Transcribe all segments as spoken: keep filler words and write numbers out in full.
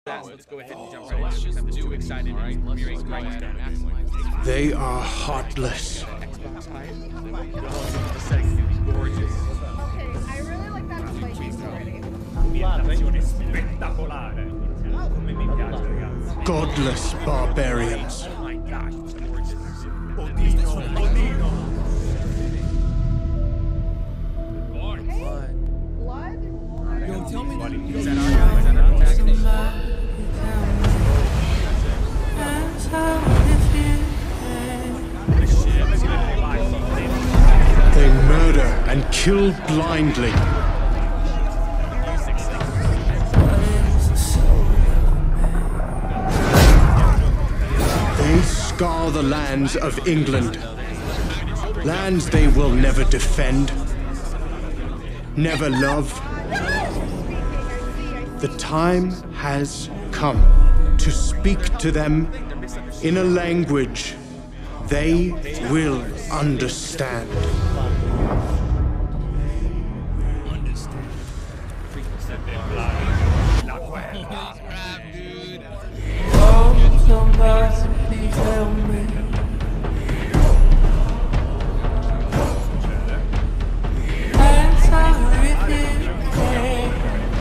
That, so let's go ahead and jump so right let's just do too excited. All right, let's just go ahead and maximize. They are heartless. Gorgeous. Okay, I really like that place already. Ambientazione spettacolare. Come mi piace, ragazzi. Godless barbarians. Oh my gosh, it's gorgeous. Odino, Odino. Hey, blood? Yo, tell me that. Is that our guy? Is that our antagonist? They murder and kill blindly. They scar the lands of England. Lands they will never defend, never love. The time has come to speak to them in a language they will understand. La guerra. Oh, somebody tell me. I'm sorry if you can.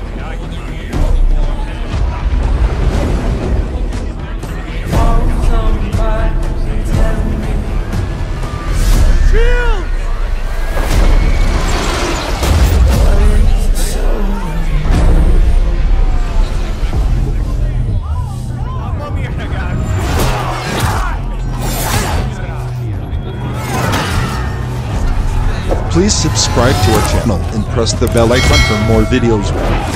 Oh, somebody tell me. Shield! What is the soul? Mamma mia, ragazzi. Please subscribe to our channel and press the bell icon for more videos.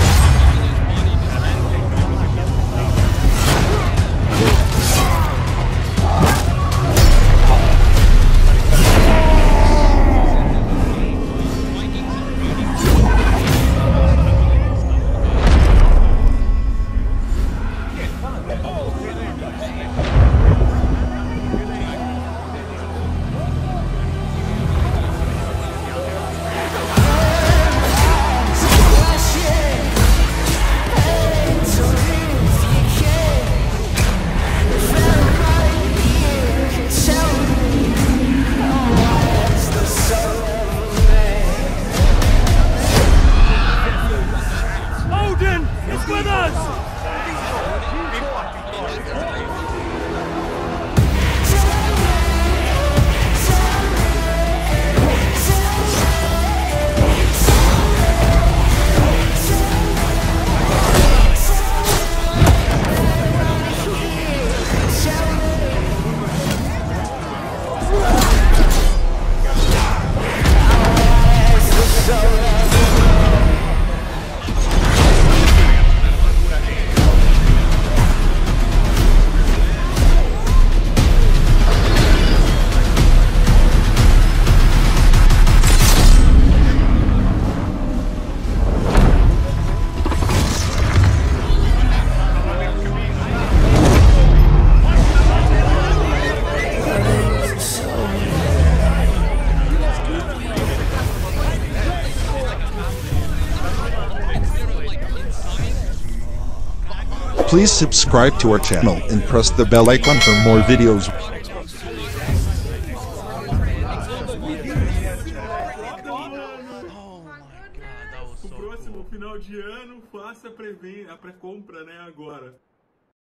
Odin is with us! Please subscribe to our channel and press the bell icon for more videos. Oh my god, that was so O próximo cool. final de ano, faça a pré-venda, a pré-compra, né, agora.